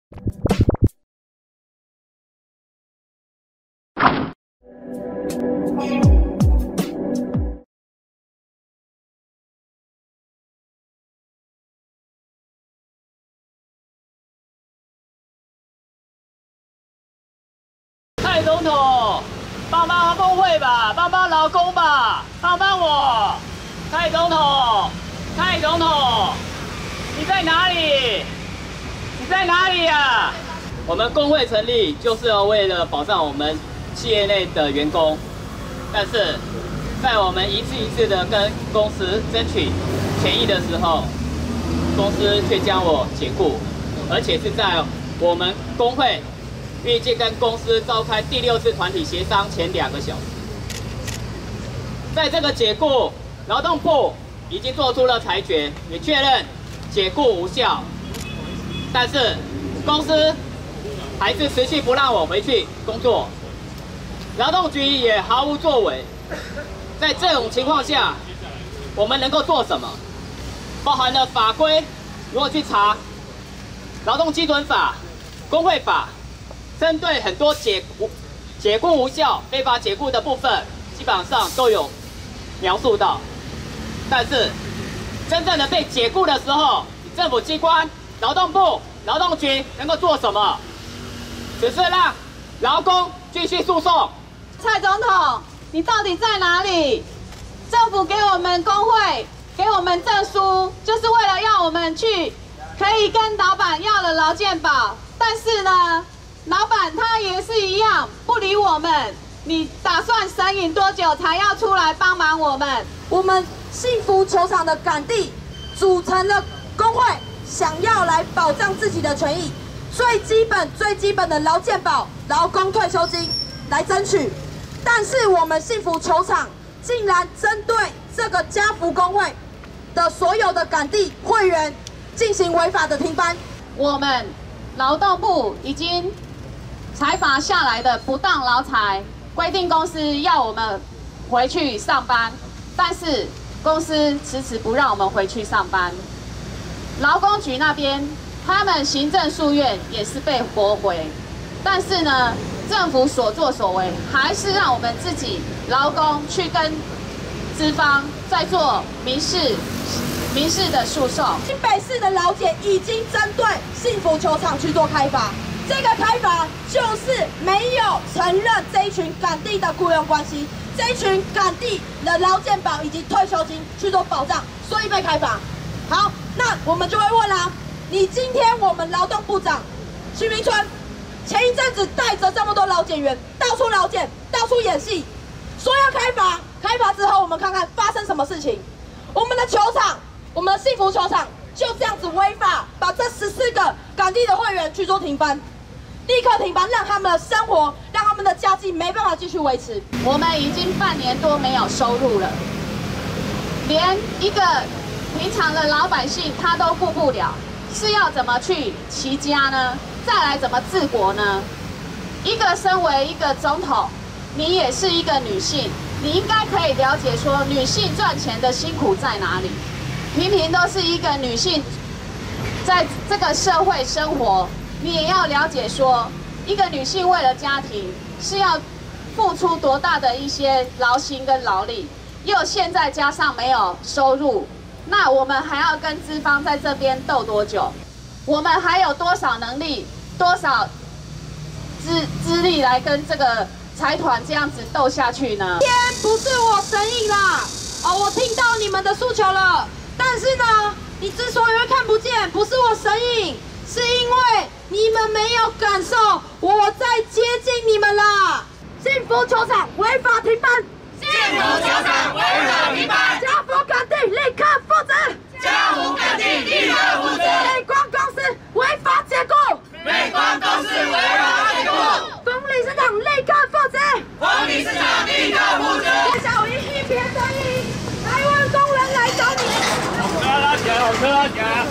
蔡总统，帮帮工会吧，帮帮劳工吧，帮帮我！蔡总统，蔡总统，你在哪里？你在哪里呀？我们工会成立就是要为了保障我们企业内的员工，但是在我们一次一次的跟公司争取权益的时候，公司却将我解雇，而且是在我们工会预计跟公司召开第6次团体协商前2个小时。在这个解雇，劳动部已经做出了裁决，也确认解雇无效，但是公司还是持续不让我回去工作，劳动局也毫无作为。在这种情况下，我们能够做什么？包含了法规，如果去查劳动基准法、工会法。针对很多解雇无效、非法解雇的部分，基本上都有描述到。但是，真正的被解雇的时候，政府机关、劳动部、劳动局能够做什么？只是让劳工继续诉讼。 蔡总统，你到底在哪里？政府给我们工会、给我们证书，就是为了要我们去可以跟老板要了劳健保，但是呢？老板他也是一样不理我们，你打算神隐多久才要出来帮忙我们？ 我们幸福球场的杆弟组成了工会，想要来保障自己的权益，最基本的劳健保、劳工退休金来争取。但是我们幸福球场竟然针对这个家福工会的所有的杆弟会员进行违法的停班。 我们劳动部已经裁罚下来的不当劳裁，规定公司要我们回去上班，但是公司迟迟不让我们回去上班。劳工局那边，他们行政诉愿也是被驳回，但是呢，政府所作所为还是让我们自己劳工去跟资方在做民事的诉讼。 新北市的劳检已经针对幸福球场去做开罚。这个开罚就是没有承认这一群杆弟的雇佣关系，这一群杆弟的劳健保以及退休金去做保障，所以被开罚。好，那我们就会问啦，你今天我们劳动部长徐明春前一阵子带着这么多劳检员到处劳检，到处演戏，说要开罚，开罚之后我们看看发生什么事情。我们的球场，我们的幸福球场就这样子违法，把这14个杆弟的会员去做停班。立刻停班，让他们的生活，让他们的家计没办法继续维持。 我们已经半年多没有收入了，连一个平常的老百姓他都顾不了，是要怎么去齐家呢？再来怎么治国呢？身为一个总统，你也是一个女性，你应该可以了解说女性赚钱的辛苦在哪里。平平都是一个女性，在这个社会生活。你也要了解说，一个女性为了家庭是要付出多大的一些劳心跟劳力，又现在加上没有收入，那我们还要跟资方在这边斗多久？我们还有多少能力、多少资历来跟这个财团这样子斗下去呢？ 今天不是我神隐啦，我听到你们的诉求了，但是呢，你之所以会看不见，不是我神隐。是因为你们没有感受我在接近你们啦！幸福球场违法停班， 幸福球场违法停班， 家福杆弟立刻负责， 家福杆弟立刻负责， 美光公司违法解雇， 美光公司违法解雇， 冯理事长立刻负责， 冯理事长立刻负责。 叶小英一边声音，台湾工人来找你。 车拉起来，车拉起来。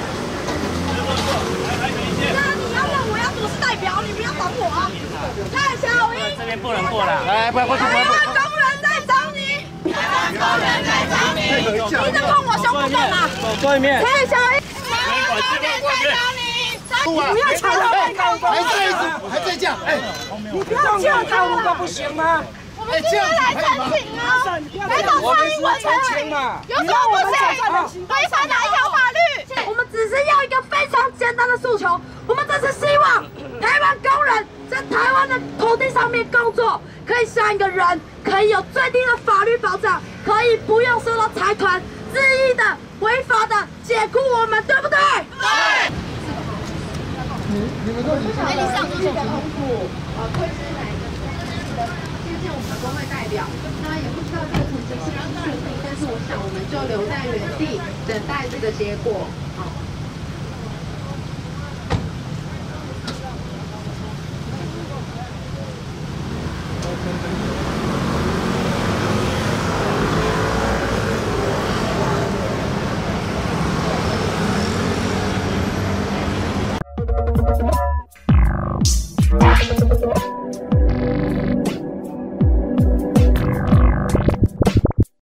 那你要问我要主事代表，你不要挡我啊！蔡小英， 这边不能过了，来，不要过去， 台湾工人在找你， 台湾工人在找你， 你在碰我胸部干嘛？ 走对面。 蔡小英， 台湾工人在找你， 蔡不要抢到被告公， 还在这样，哎， 你不要这样道路都不行吗？ 我们今天来澄清啊！来找蔡英文的，有什么不行？违反哪一条法律？ 我们只是要一个非常简单的诉求，我们只是希望台湾工人在台湾的土地上面工作，可以像一个人，可以有最低的法律保障，可以不用受到财团恣意的、违法的解雇我们，对不对？对。 你们都已经理想就是的公布，会是哪一个接见我们的工会代表？那也不知道这个程序是不是顺利，但是我想我们就留在原地等待这个结果。好。